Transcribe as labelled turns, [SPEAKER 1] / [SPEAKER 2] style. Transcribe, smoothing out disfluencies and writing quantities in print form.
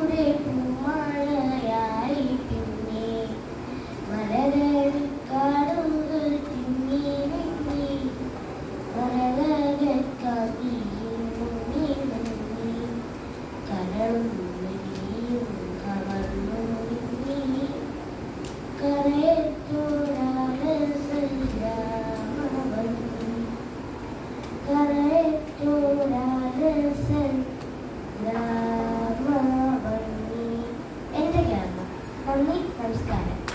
[SPEAKER 1] കൂടെ പൂമഴയായി പിന്നെ മലകൾ കാടുകൾ തിങ്ങി നീങ്ങി മലകൾ കാത്തിയും മുങ്ങി മുങ്ങി കരളും നീയും കവർന്നു നീങ്ങി കരയത്തോടാണ് സൽരാമവല്ലി കരയത്തോടാണ് സൽരാമവല്ലി. എൻ്റെ ഗ്രാമം. നന്ദി, നമസ്കാരം.